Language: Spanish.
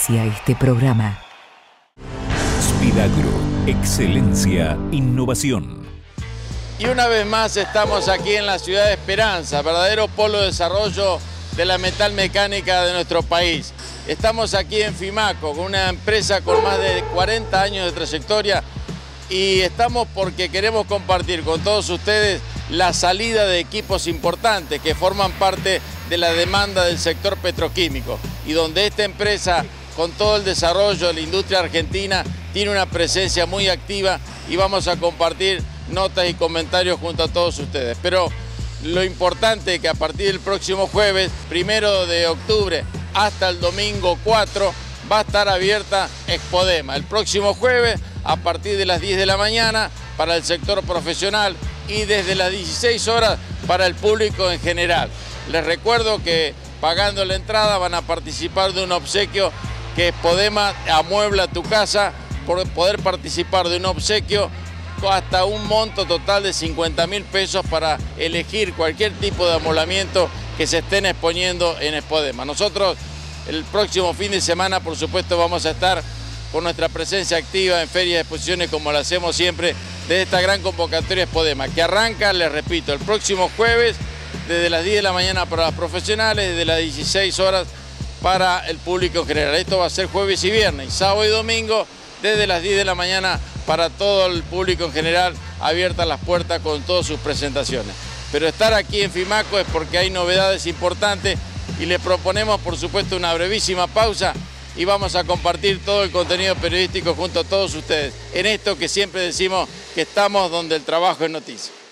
auspicia este programa. Spidagro, excelencia, innovación. Y una vez más estamos aquí en la ciudad de Esperanza, verdadero polo de desarrollo de la metalmecánica de nuestro país. Estamos aquí en Fimaco, con una empresa con más de 40 años de trayectoria, y estamos porque queremos compartir con todos ustedes la salida de equipos importantes que forman parte de la demanda del sector petroquímico, y donde esta empresa, con todo el desarrollo de la industria argentina, tiene una presencia muy activa, y vamos a compartir notas y comentarios junto a todos ustedes. Pero lo importante es que a partir del próximo jueves, 1 de octubre, hasta el domingo 4, va a estar abierta Expodema. El próximo jueves, a partir de las 10 de la mañana, para el sector profesional, y desde las 16 horas para el público en general. Les recuerdo que pagando la entrada van a participar de un obsequio que Expodema amuebla tu casa, por poder participar de un obsequio hasta un monto total de 50.000 pesos para elegir cualquier tipo de amoblamiento que se estén exponiendo en Expodema. Nosotros el próximo fin de semana, por supuesto, vamos a estar con nuestra presencia activa en ferias y exposiciones, como lo hacemos siempre, desde esta gran convocatoria Expodema, que arranca, les repito, el próximo jueves, desde las 10 de la mañana para los profesionales, desde las 16 horas para el público en general. Esto va a ser jueves y viernes, sábado y domingo, desde las 10 de la mañana para todo el público en general, abiertas las puertas con todas sus presentaciones. Pero estar aquí en Fimaco es porque hay novedades importantes, y les proponemos, por supuesto, una brevísima pausa, y vamos a compartir todo el contenido periodístico junto a todos ustedes, en esto que siempre decimos que estamos donde el trabajo es noticia.